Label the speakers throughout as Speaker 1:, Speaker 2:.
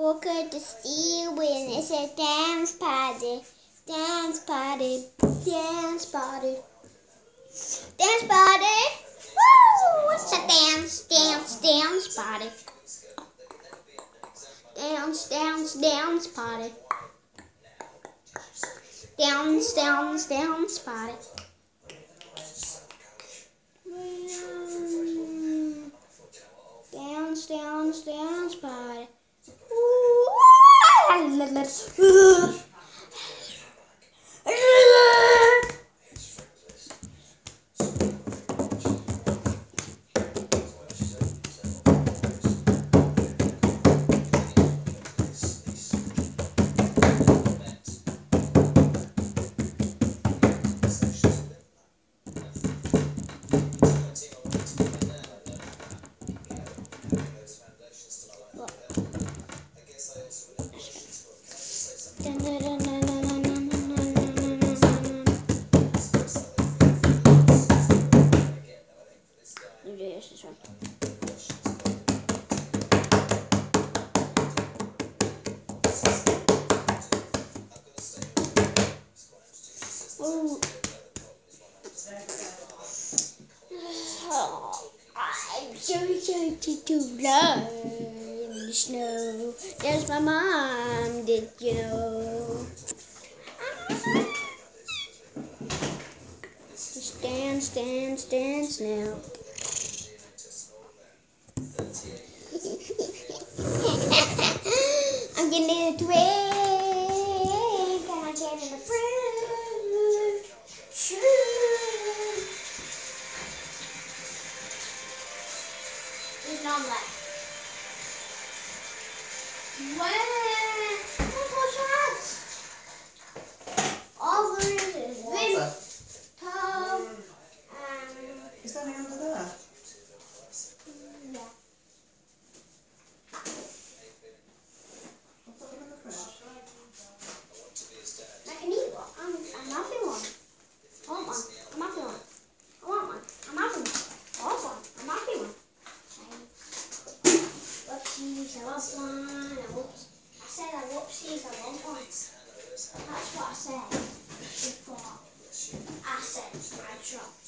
Speaker 1: Walk at the sea when it's a dance party. Dance party. Dance party. Dance party. Woo! What's a dance? Dance, dance party. Dance, dance, dance party. Dance, dance, dance party. Dance, dance, dance party. I'm so excited to learn the snow. There's my mom, did you know? Just dance, dance, dance now. I'm getting in a twig, and I get in the fruit. Sure. There's none left. All there is this tub and...
Speaker 2: Is there any under there?
Speaker 1: Yeah.
Speaker 2: I'll put them in the fridge.
Speaker 1: I can eat one. I'm having one. I want one. I'm having one. I want one. I'm having one. I want one. I'm having one. Whoopsies, I want one. I said I whoopsies, I want one. That's what I said before. I said I dropped.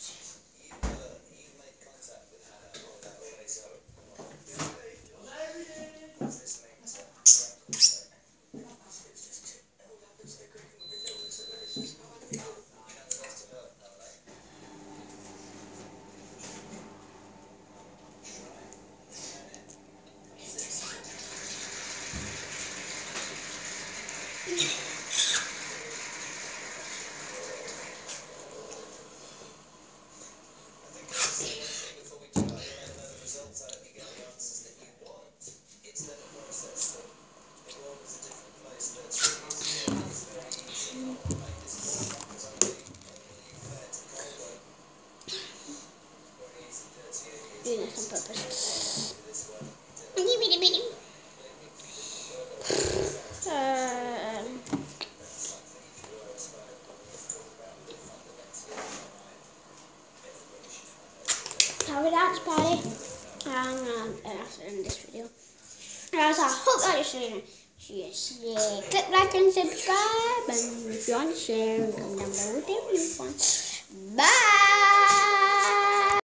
Speaker 1: Doing this on purpose. Have a dance party. And that's the end of this video. Guys, I hope that you're seeing it. Click like and subscribe, and if you want to share, comment down below with your viewpoints. Bye.